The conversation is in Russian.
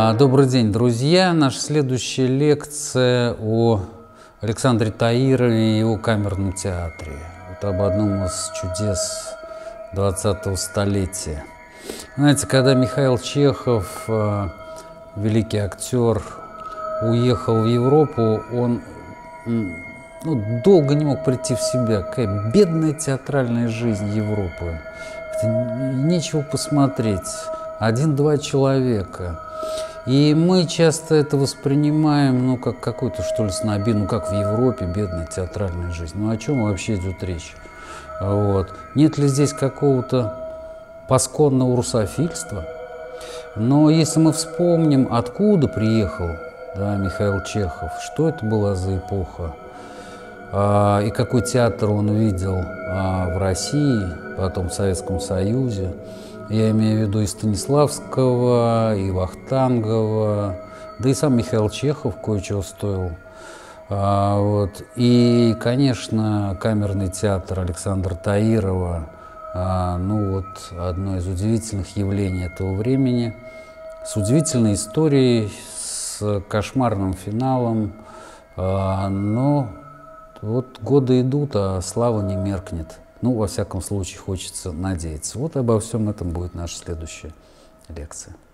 Добрый день, друзья! Наша следующая лекция о Александре Таирове и его камерном театре. Это об одном из чудес 20-го столетия. Знаете, когда Михаил Чехов, великий актер, уехал в Европу, он долго не мог прийти в себя. Какая бедная театральная жизнь Европы. Нечего посмотреть. Один-два человека. И мы часто это воспринимаем, как какой-то, что ли, снобизм, как в Европе, бедная театральная жизнь. О чем вообще идет речь? Нет ли здесь какого-то пасконного русофильства? Но если мы вспомним, откуда приехал Михаил Чехов, что это была за эпоха, и какой театр он видел в России, потом в Советском Союзе, я имею в виду и Станиславского, и Вахтангова, да и сам Михаил Чехов кое-чего стоил. И, конечно, камерный театр Александра Таирова, одно из удивительных явлений этого времени, с удивительной историей, с кошмарным финалом, но годы идут, а слава не меркнет. Во всяком случае, хочется надеяться. Обо всем этом будет наша следующая лекция.